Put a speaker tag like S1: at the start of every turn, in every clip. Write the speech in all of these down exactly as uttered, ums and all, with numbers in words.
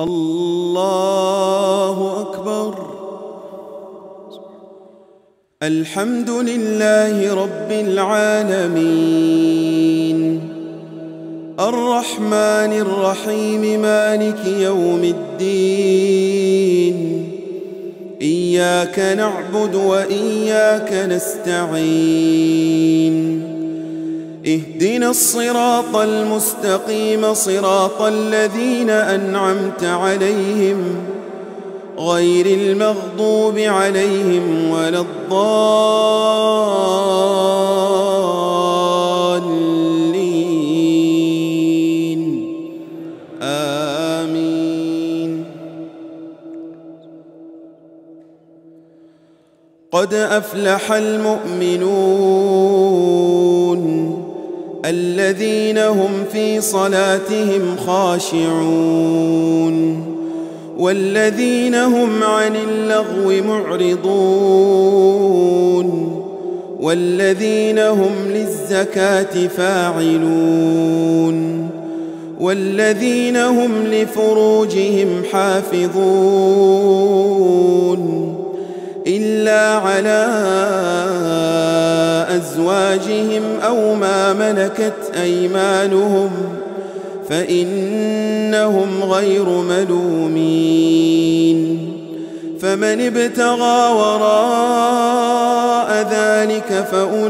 S1: الله أكبر. الحمد لله رب العالمين، الرحمن الرحيم، مالك يوم الدين. إياك نعبد وإياك نستعين. اهدنا الصراط المستقيم، صراط الذين أنعمت عليهم غير المغضوب عليهم ولا الضالين. آمين. قد أفلح المؤمنون الذين هم في صلاتهم خاشعون والذين هم عن اللغو معرضون والذين هم للزكاة فاعلون والذين هم لفروجهم حافظون إلا على أزواجهم أو ما ملكت أيمانهم فإنهم غير ملومين. فمن ابتغى وراء ذلك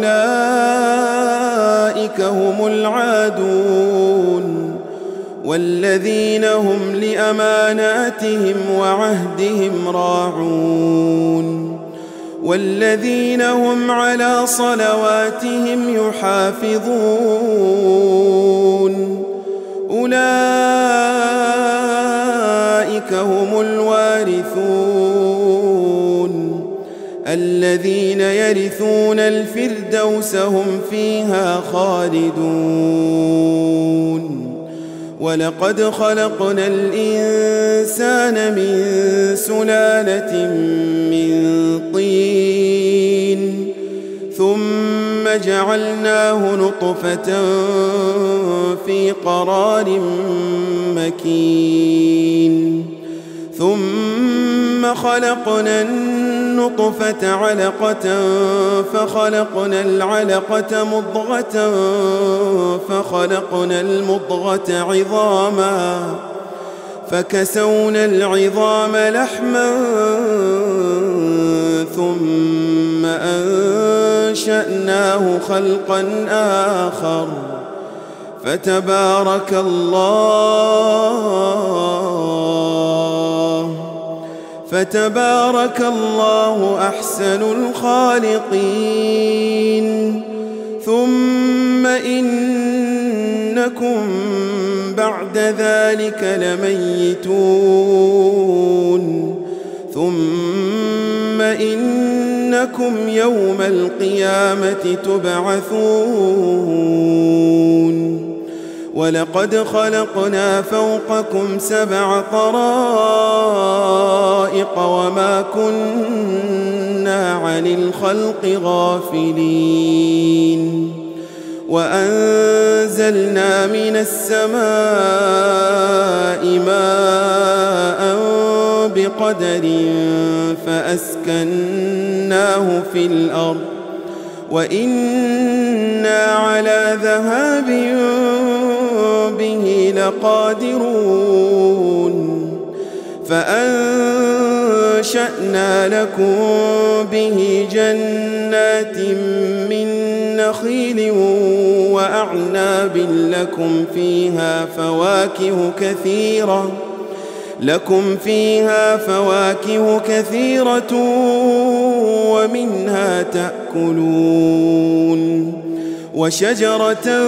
S1: فأولئك هم العادون والذين هم لأماناتهم وعهدهم راعون والذين هم على صلواتهم يحافظون. أولئك هم الوارثون الذين يرثون الفردوس هم فيها خالدون. ولقد خلقنا الإنسان من سلالة من طين ثم جعلناه نطفة في قرار مكين ثم خلقنا النطفة علقة فخلقنا العلقة مضغة فخلقنا المضغة عظاما فكسونا العظام لحما ثم أنشأناه خلقا آخر فتبارك الله فتبارك الله أحسن الخالقين. ثم إنكم بعد ذلك لميتون ثم إنكم يوم القيامة تبعثون. ولقد خلقنا فوقكم سبع طرائق وما كنا عن الخلق غافلين. وأنزلنا من السماء ماء بقدر فأسكناه في الأرض وإنا على ذهاب به لقادرون. فأنشأنا لكم به جنات من نخيل وأعناب لكم فيها فواكه كثيرة لكم فيها فواكه كثيرة ومنها تأكلون. وشجرة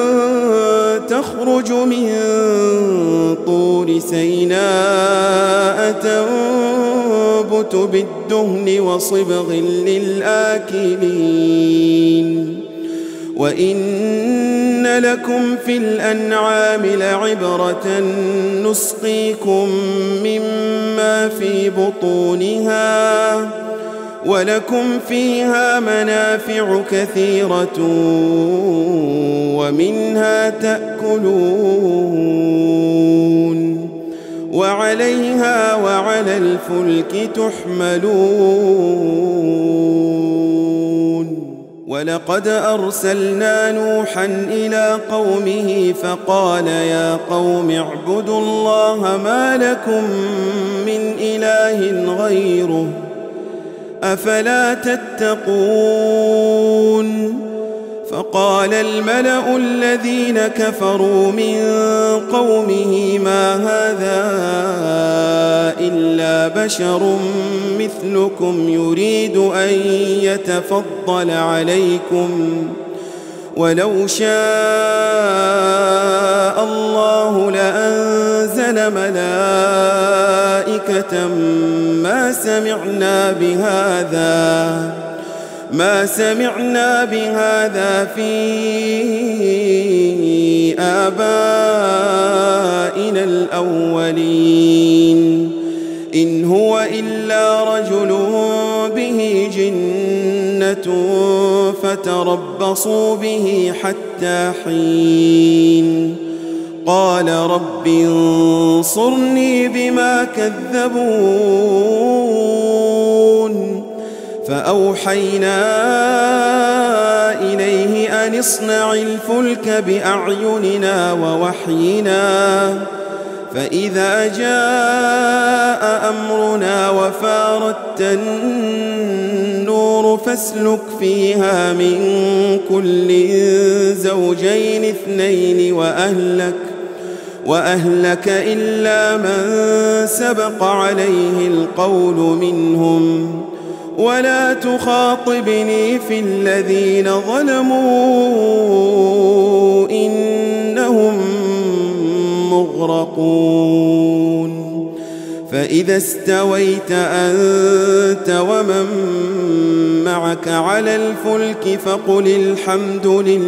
S1: تخرج من طور سيناء تنبت بالدهن وصبغ للآكلين. وإن لكم في الأنعام لعبرة نسقيكم مما في بطونها ولكم فيها منافع كثيرة ومنها تأكلون وعليها وعلى الفلك تحملون ولقد أرسلنا نوحا إلى قومه فقال يا قوم اعبدوا الله ما لكم من إله غيره أفلا تتقون فقال الملأ الذين كفروا من قومه ما هذا إلا بشر مثلكم يريد أن يتفضل عليكم ولو شاء الله لأنزل ملائكة ما سمعنا بهذا ما سمعنا بهذا في آبائنا الأولين إن هو إلا رجل به جنة فتربصوا به حتى حين قال رب انصرني بما كذبون فأوحينا إليه أن اصنع الفلك بأعيننا ووحينا فإذا جاء أمرنا وفارت النور فاسلك فيها من كل زوجين اثنين وأهلك وأهلك إلا من سبق عليه القول منهم ولا تخاطبني في الذين ظلموا إنهم مغرقون فإذا استويت أنت ومن معك على الفلك فقل الحمد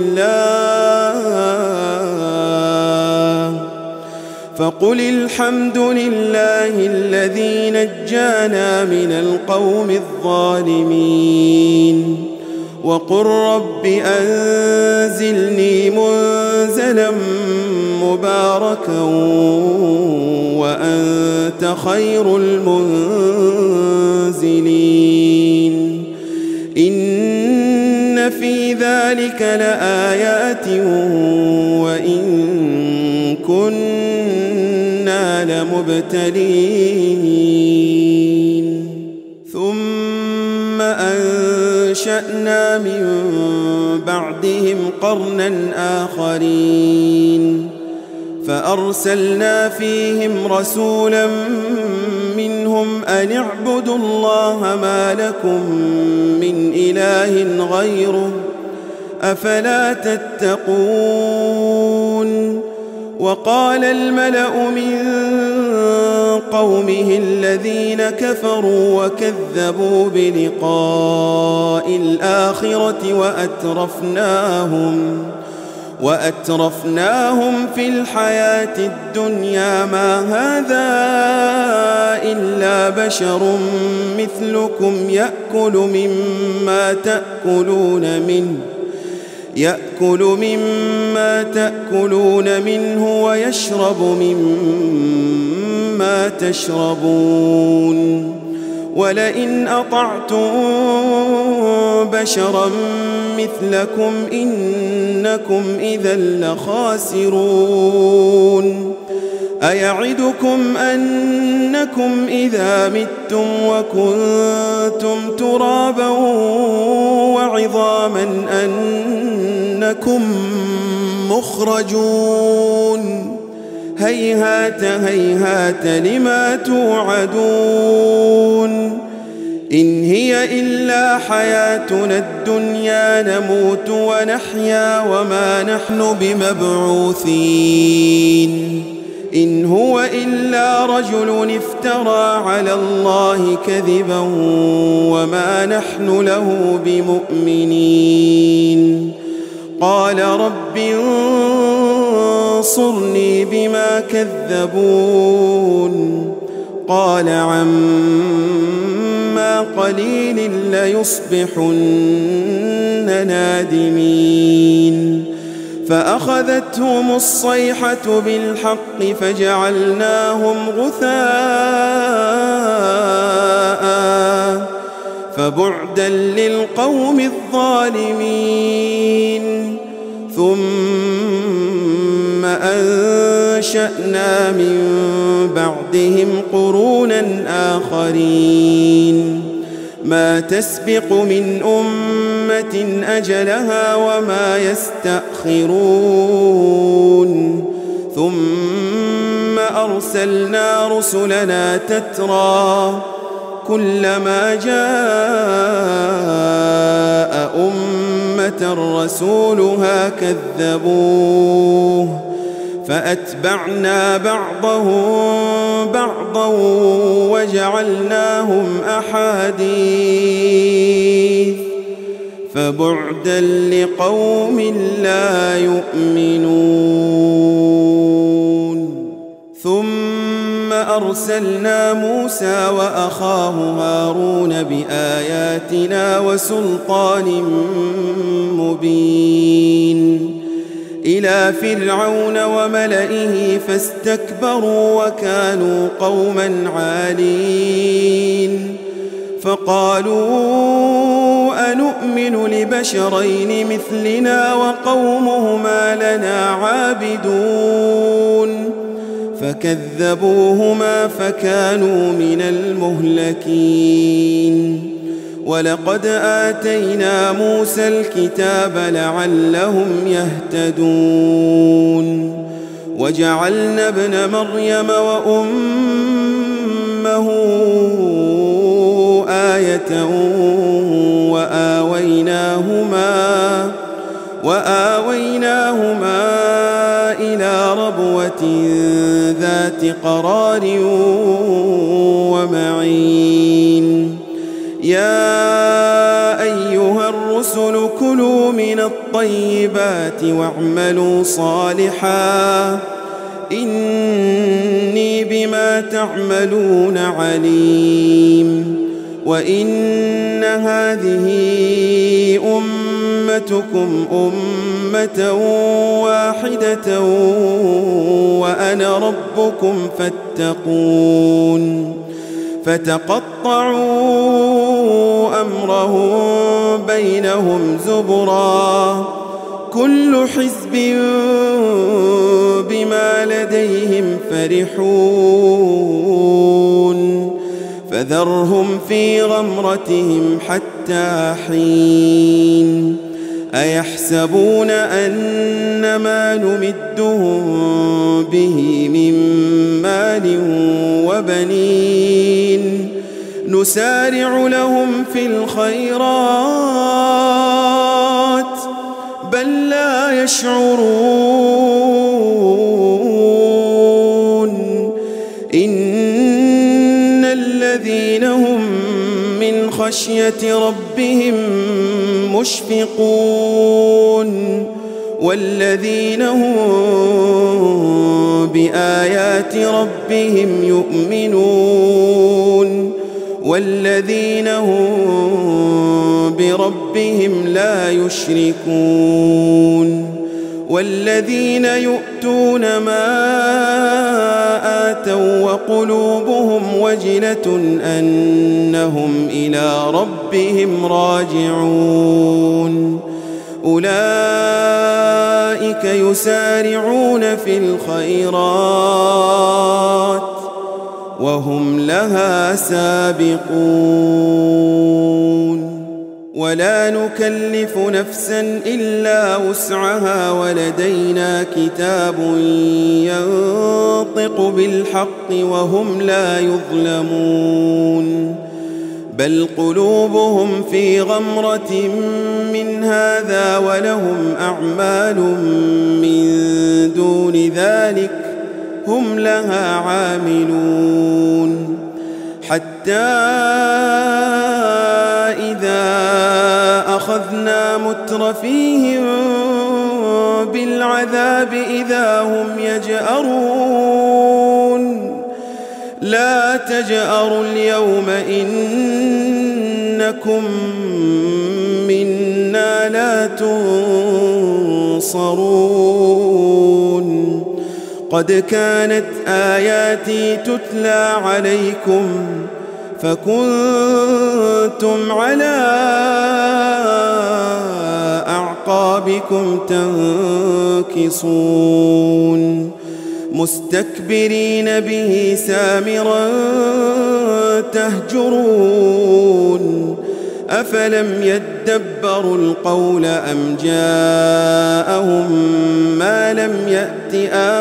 S1: لله فقل الحمد لله الذي نجانا من القوم الظالمين وقل رب أنزلني منزلا مباركا وأنت خير المنزلين إن في ذلك لآيات وإن كنا لمبتلين ثم أنشأنا من بعدهم قرنا آخرين فأرسلنا فيهم رسولا منهم أن اعبدوا الله ما لكم من إله غيره أفلا تتقون وقال الملأ من قومه الذين كفروا وكذبوا بلقاء الآخرة وأترفناهم وأترفناهم في الحياة الدنيا ما هذا إلا بشر مثلكم يأكل مما تأكلون منه يأكل مما تأكلون منه ويشرب مما تشربون ولئن أطعتم بشرا مثلكم إنكم إذا لخاسرون أيعدكم أنكم إذا متم وكنتم ترابا وعظاما أنكم مخرجون هيهات هيهات لما توعدون إن هي إلا حياتنا الدنيا نموت ونحيا وما نحن بمبعوثين إن هو إلا رجل افترى على الله كذبا وما نحن له بمؤمنين قال رب انصرني بما كذبون قال عما قليل ليصبحن نادمين فأخذتهم الصيحة بالحق فجعلناهم غثاء فبعدا للقوم الظالمين ثم أنشأنا من بعدهم قرونا آخرين ما تسبق من أمة أجلها وما يستأخرون ثم أرسلنا رسلنا تترى كلما جاء أمة رسولها كذبوه فأتبعنا بعضهم بعضا وجعلناهم أحاديث فبعدا لقوم لا يؤمنون ثم أرسلنا موسى وأخاه هارون بآياتنا وسلطان مبين إلى فرعون وملئه فاستكبروا وكانوا قوما عالين فقالوا أنؤمن لبشرين مثلنا وقومهما لنا عابدون فكذبوهما فكانوا من المهلكين ولقد آتينا موسى الكتاب لعلهم يهتدون وجعلنا ابن مريم وأمه آية وآويناهما وآويناهما إلى ربوة ذات قرار ومعين يا أيها الرسل كلوا من الطيبات واعملوا صالحا إني بما تعملون عليم وإن هذه أمتكم أمة واحدة وأنا ربكم فاتقون فتقطعوا أمرهم بينهم زبرا كل حزب بما لديهم فرحون فذرهم في غمرتهم حتى حين أيحسبون أن ما نمدهم به من مال وبنين نسارع لهم في الخيرات بل لا يشعرون إن الذين هم من خشية ربهم مشفقون والذين هم بآيات ربهم يؤمنون والذين هم بربهم لا يشركون والذين يؤتون ما آتوا وقلوبهم وجلة أنهم إلى ربهم راجعون أولئك يسارعون في الخيرات وهم لها سابقون ولا نكلف نفسا إلا وسعها ولدينا كتاب ينطق بالحق وهم لا يظلمون بل قلوبهم في غمرة من هذا ولهم أعمال من دون ذلك هم لها عاملون حتى إذا أخذنا مترفيهم بالعذاب إذا هم يجأرون لا تجأروا اليوم إنكم منا لا تنصرون قد كانت آياتي تتلى عليكم فكنتم على أعقابكم تنكصون مستكبرين به سامرا تهجرون أفلم يدبروا القول أم جاءهم ما لم يأت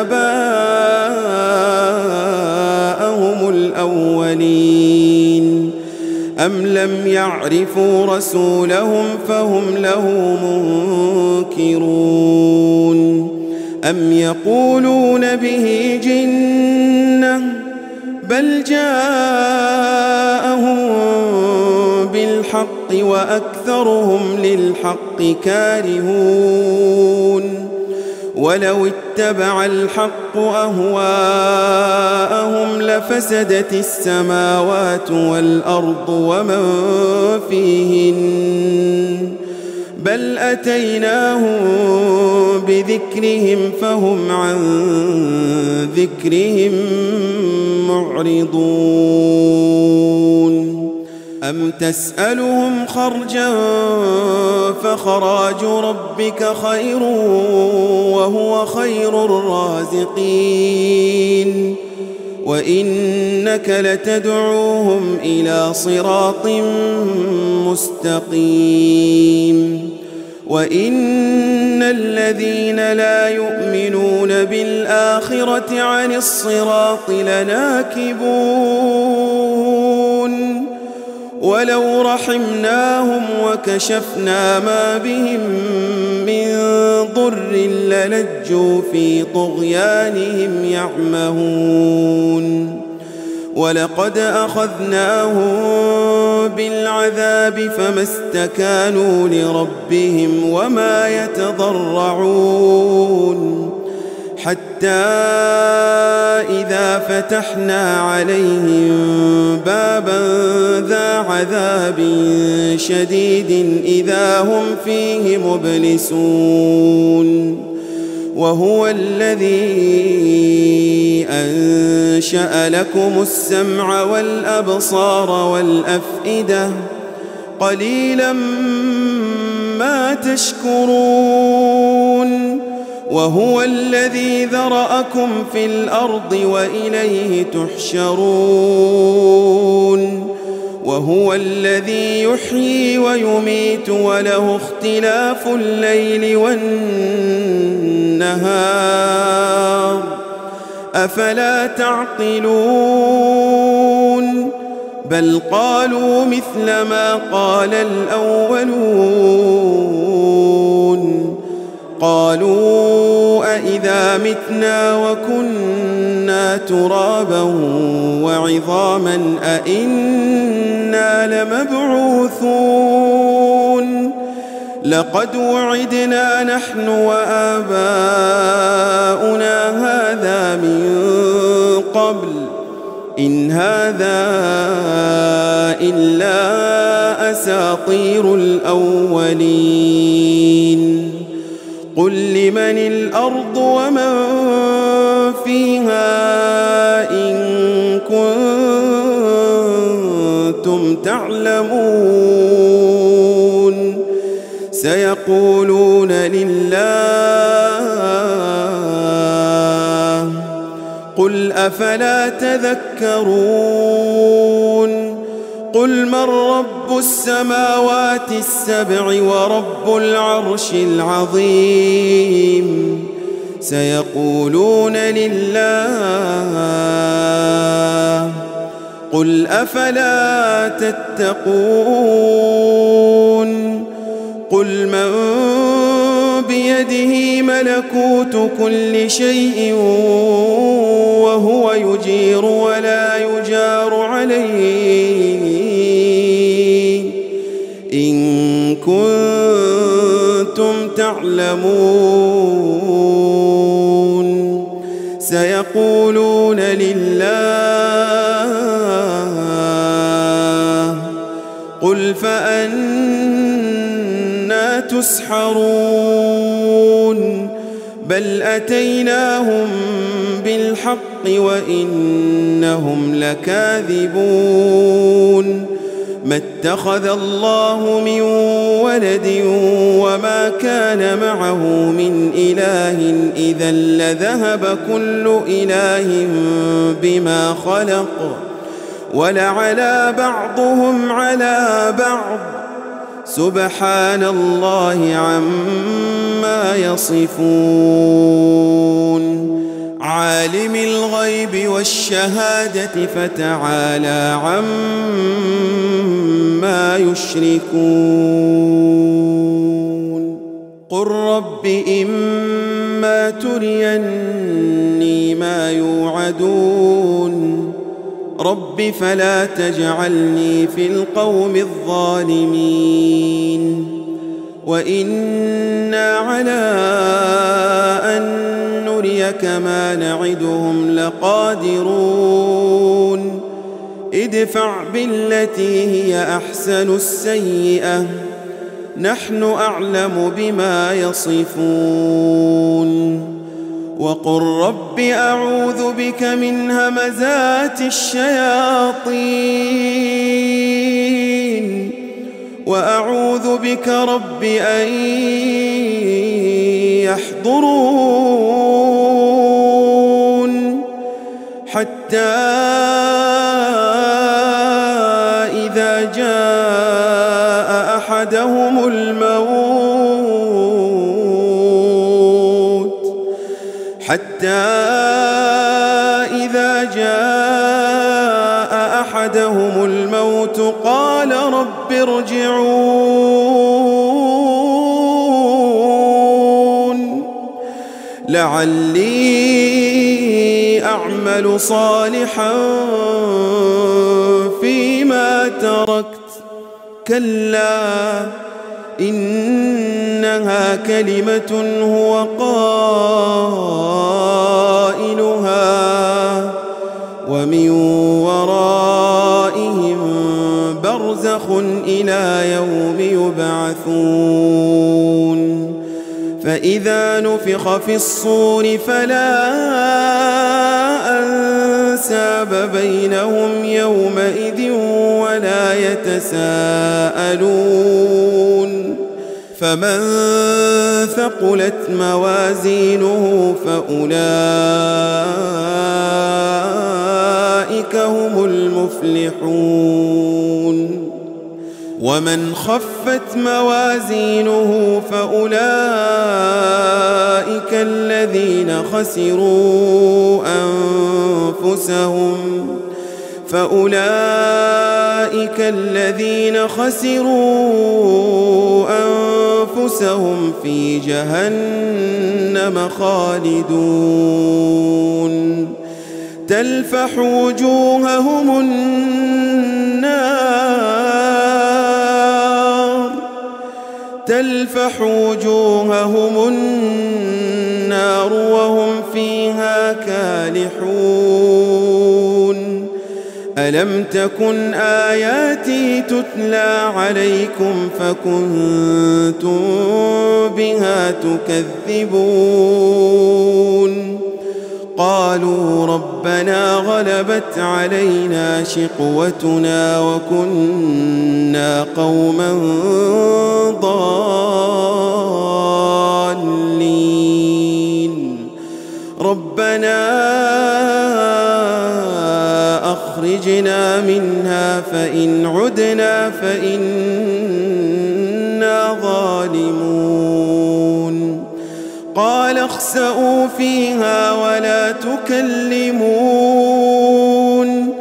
S1: آباءهم الأولين أم لم يعرفوا رسولهم فهم له منكرون أم يقولون به جنة بل جاءهم بالحق وأكثرهم للحق كارهون ولو اتبع الحق أهواءهم لفسدت السماوات والأرض ومن فيهن بل أتيناهم بذكرهم فهم عن ذكرهم معرضون أم تسألهم خرجا فخراج ربك خير وهو خير الرازقين وإنك لتدعوهم إلى صراط مستقيم وإن الذين لا يؤمنون بالآخرة عن الصراط لناكبون ولو رحمناهم وكشفنا ما بهم من ضر للجوا في طغيانهم يعمهون ولقد أخذناهم بالعذاب فما استكانوا لربهم وما يتضرعون حتى إذا فتحنا عليهم بابا ذا عذاب شديد إذا هم فيه مبلسون وهو الذي أنشأ لكم السمع والأبصار والأفئدة قليلا ما تشكرون وهو الذي ذرأكم في الأرض وإليه تحشرون وهو الذي يحيي ويميت وله اختلاف الليل والنهار أفلا تعقلون بل قالوا مثل ما قال الأولون قالوا أإذا متنا وكنا ترابا وعظاما أإنا لمبعوثون لقد وعدنا نحن وآباؤنا هذا من قبل إن هذا إلا أساطير الأولين قل لمن الأرض ومن فيها إن كنتم تعلمون سيقولون لله قل أفلا تذكرون قل من رب السماوات السبع ورب العرش العظيم سيقولون لله قل أفلا تتقون قل من بيده ملكوت كل شيء وهو يجير ولا يجار عليه إن كنتم تعلمون سيقولون لله قل فأنى تسحرون بل أتيناهم بالحق وإنهم لكاذبون ما اتخذ الله من ولد وما كان معه من إله إذا لذهب كل إله بما خلق ولعلى بعضهم على بعض سبحان الله عما يصفون عالم الغيب والشهادة فتعالى عما يشركون قل رب إما تريني ما يوعدون رب فلا تجعلني في القوم الظالمين وإنا على أن نريك ما نعدهم لقادرون ادفع بالتي هي أحسن السيئة نحن أعلم بما يصفون وقل رب أعوذ بك من همزات الشياطين وأعوذ بك رب أن يحضرون حتى إذا جاء أحدهم الموت حتى إذا جاء أحدهم الموت قال رب ارجعون لعلي أعمل صالحا فيما تركت كلا إنها كلمة هو قائلها ومن ورائهم برزخ إلى يوم يبعثون فإذا نفخ في الصور فلا أنساب بينهم يومئذ ولا يتساءلون فمن ثقلت موازينه فأولئك هم المفلحون ومن خفت موازينه فأولئك الذين خسروا أنفسهم فأولئك الذين خسروا أنفسهم في جهنم خالدون تلفح وجوههم النار تلفح وجوههم النار وهم فيها كالحون ألم تكن آياتي تتلى عليكم فكنتم بها تكذبون قالوا ربنا غلبت علينا شقوتنا وكنا قوما ضالين ربنا أخرجنا منها فإن عدنا فإنا ظالمون قال اخسئوا فيها ولا تكلمون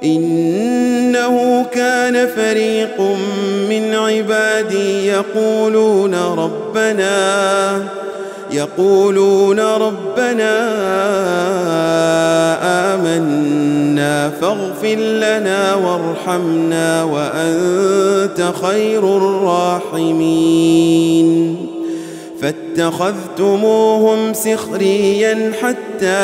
S1: إنه كان فريق من عبادي يقولون ربنا يقولون ربنا آمنا فاغفر لنا وارحمنا وأنت خير الراحمين فاتخذتموهم سخريا حتى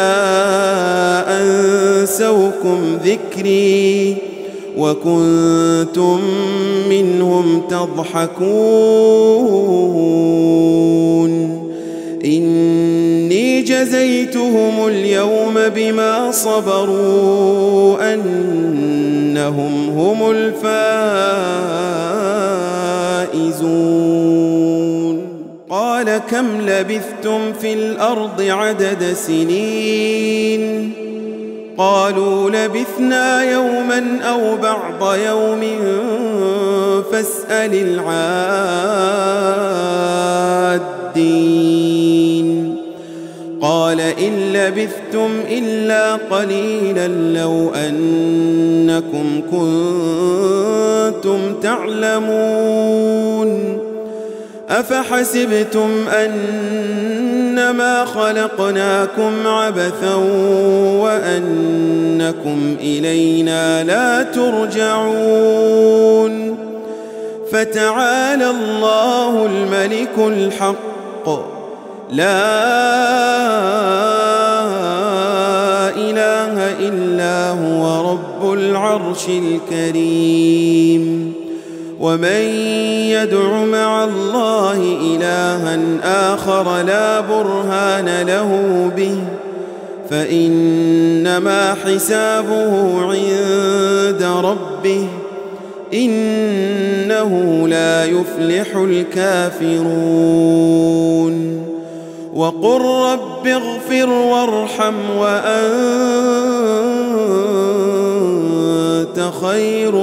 S1: أنسوكم ذكري وكنتم منهم تضحكون إني جزيتهم اليوم بما صبروا أنهم هم الفائزون قال كم لبثتم في الأرض عدد سنين قالوا لبثنا يوما أو بعض يوم فاسأل العادين قال إن لبثتم إلا قليلا لو أنكم كنتم تعلمون أفحسبتم أنما خلقناكم عبثا وأنكم إلينا لا ترجعون فتعالى الله الملك الحق لا إله إلا هو رب العرش الكريم ومن يدع مع الله إلها آخر لا برهان له به فإنما حسابه عند ربه إنه لا يفلح الكافرون وقل رب اغفر وارحم وأنت خير